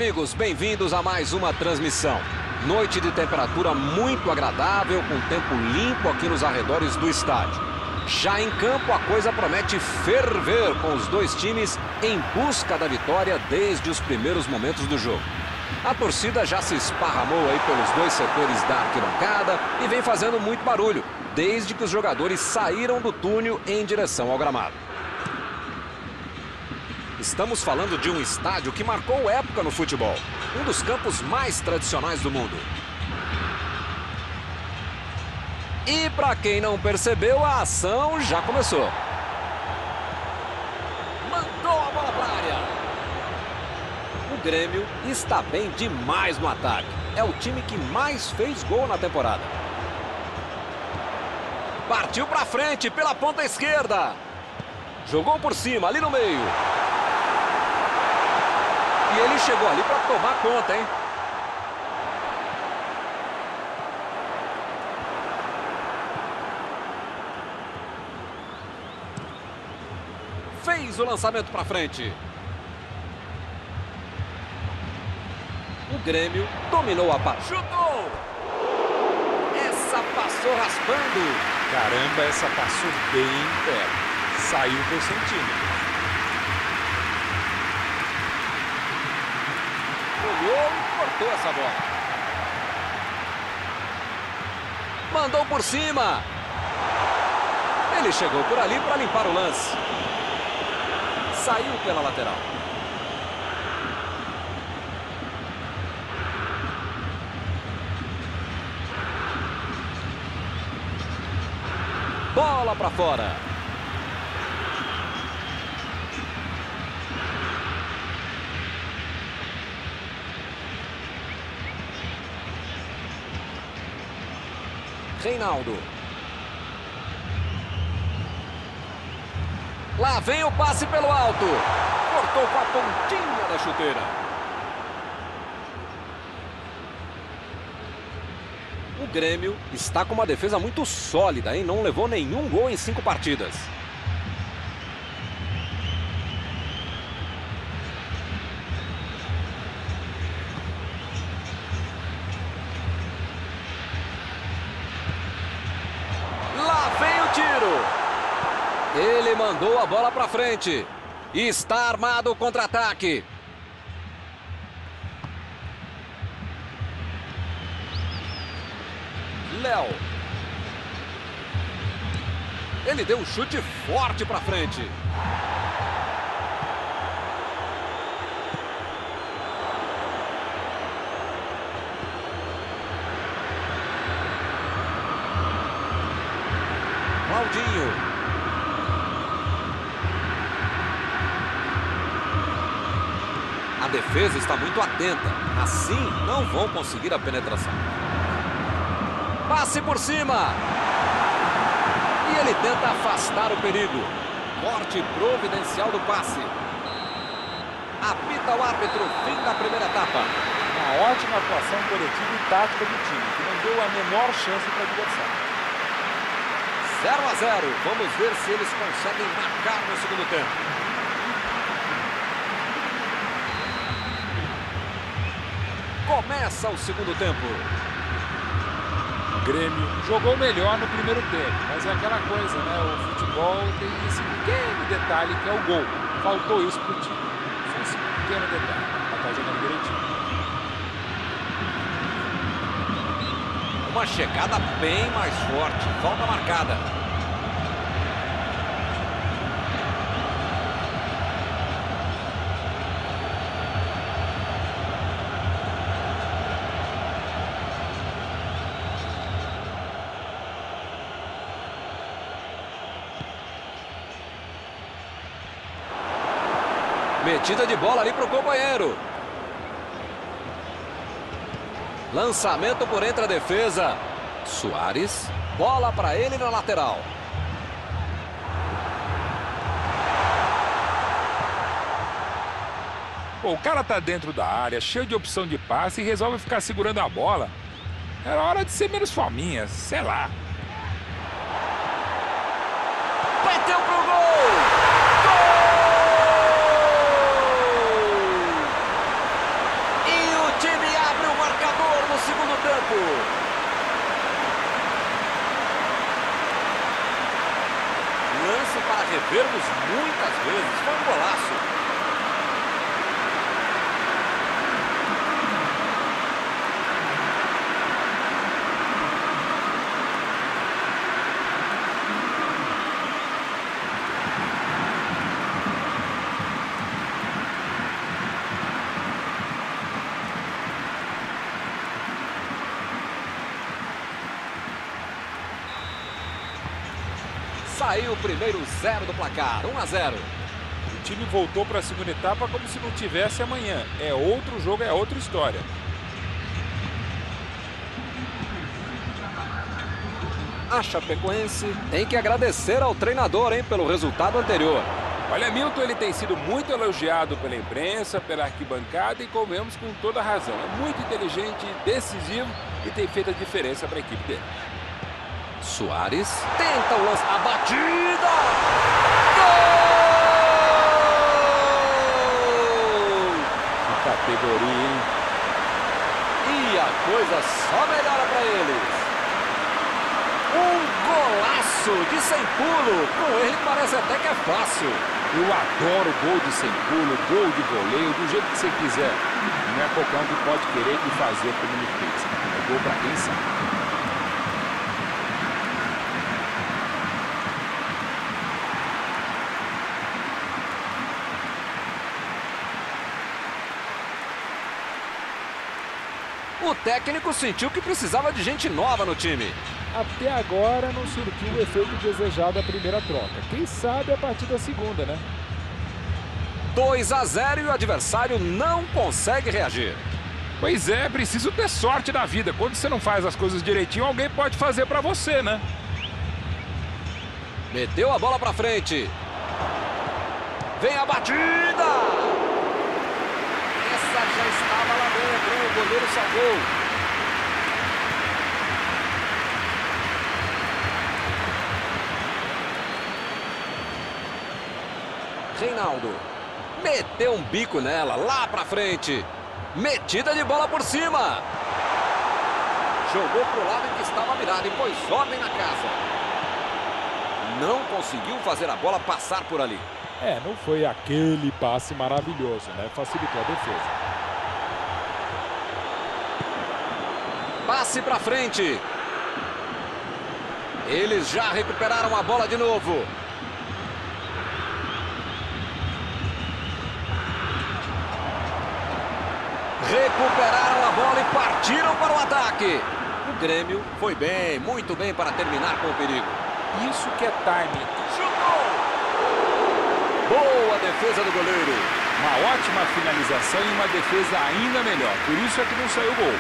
amigos, bem-vindos a mais uma transmissão. Noite de temperatura muito agradável, com tempo limpo aqui nos arredores do estádio. Já em campo, a coisa promete ferver, com os dois times em busca da vitória desde os primeiros momentos do jogo. A torcida já se esparramou aí pelos dois setores da arquibancada e vem fazendo muito barulho, desde que os jogadores saíram do túnel em direção ao gramado. Estamos falando de um estádio que marcou época no futebol, um dos campos mais tradicionais do mundo. E para quem não percebeu, a ação já começou. Mandou a bola para a área. O Grêmio está bem demais no ataque. É o time que mais fez gol na temporada. Partiu para frente pela ponta esquerda. Jogou por cima, ali no meio. E ele chegou ali para tomar conta, hein? Fez o lançamento para frente. O Grêmio dominou a partida. Chutou! Essa passou raspando. Caramba, essa passou bem perto. Saiu por centímetro. Olhou e cortou essa bola. Mandou por cima. Ele chegou por ali para limpar o lance. Saiu pela lateral. Bola para fora. Reinaldo. Lá vem o passe pelo alto. Cortou com a pontinha da chuteira. O Grêmio está com uma defesa muito sólida, hein? Não levou nenhum gol em 5 partidas. Ele mandou a bola para frente. E está armado o contra-ataque. Léo. Ele deu um chute forte para frente. Claudinho. A defesa está muito atenta. Assim, não vão conseguir a penetração. Passe por cima. E ele tenta afastar o perigo. Corte providencial do passe. Apita o árbitro. Fim da primeira etapa. Uma ótima atuação coletiva e tática do time, que não deu a menor chance para a adversário. 0-0. Vamos ver se eles conseguem marcar no segundo tempo. Começa o segundo tempo. O Grêmio jogou melhor no primeiro tempo, mas é aquela coisa, né? O futebol tem esse pequeno detalhe que é o gol. Faltou isso pro time. Só esse pequeno detalhe. Mas tá jogando direitinho. Uma chegada bem mais forte. Falta marcada. Metida de bola ali para o companheiro. Lançamento por entre a defesa. Soares. Bola para ele na lateral. Pô, o cara tá dentro da área, cheio de opção de passe e resolve ficar segurando a bola. Era hora de ser menos fominha, sei lá. Bateu pro gol! campo. Lance para revermos muitas vezes. Foi um golaço. Saiu o primeiro 0 do placar, 1-0. O time voltou para a segunda etapa como se não tivesse amanhã. É outro jogo, é outra história. A Chapecoense tem que agradecer ao treinador, pelo resultado anterior. Olha, Milton, ele tem sido muito elogiado pela imprensa, pela arquibancada e comemos com toda razão. É muito inteligente, decisivo e tem feito a diferença para a equipe dele. Soares tenta o lance, a batida! Gol! Que categoria, hein? E a coisa só melhora para eles. Um golaço de sem pulo. Com ele parece até que é fácil. Eu adoro gol de sem pulo, gol de voleio, do jeito que você quiser. Não é qualquer um que pode querer e fazer como ele fez. É gol para quem sabe. O técnico sentiu que precisava de gente nova no time. Até agora não surtiu o efeito desejado da primeira troca. Quem sabe a partir da segunda, né? 2-0 e o adversário não consegue reagir. Pois é, preciso ter sorte na vida. Quando você não faz as coisas direitinho, alguém pode fazer pra você, né? Meteu a bola pra frente. Vem a batida! Essa já estava lá dentro, o goleiro salvou. Reinaldo meteu um bico nela, lá pra frente. Metida de bola por cima. Jogou pro lado em que estava mirado e pôs ordem na casa. Não conseguiu fazer a bola passar por ali. Não foi aquele passe maravilhoso, né? Facilitou a defesa. Passe pra frente. Eles já recuperaram a bola de novo. Recuperaram a bola e partiram para o ataque. O Grêmio foi bem, muito bem para terminar com o perigo. Isso que é timing. Chutou! Boa defesa do goleiro. Uma ótima finalização e uma defesa ainda melhor. Por isso é que não saiu o gol.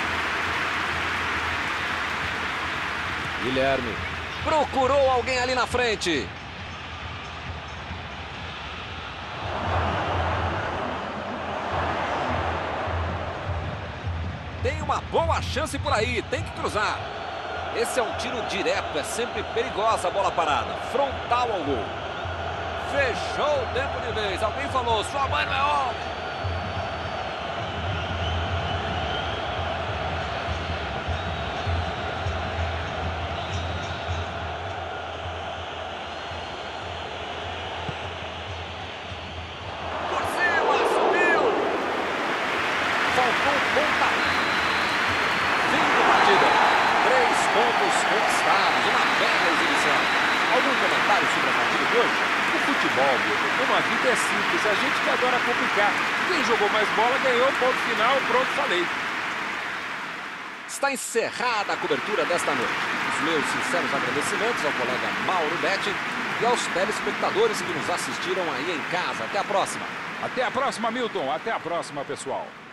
Guilherme procurou alguém ali na frente. Tem uma boa chance por aí, tem que cruzar. Esse é um tiro direto, é sempre perigosa a bola parada. Frontal ao gol. Fechou o tempo de vez. Alguém falou, sua mãe não é homem. Por cima, subiu. Faltou um pontapé. Fim de partida. 3 pontos conquistados, uma bela exibição. Algum comentário sobre a partida de hoje? O futebol, como a vida é simples, a gente que adora complicar. Quem jogou mais bola ganhou, ponto final, pronto, falei. Está encerrada a cobertura desta noite. Os meus sinceros agradecimentos ao colega Mauro Betti e aos telespectadores que nos assistiram aí em casa. Até a próxima. Até a próxima, Milton. Até a próxima, pessoal.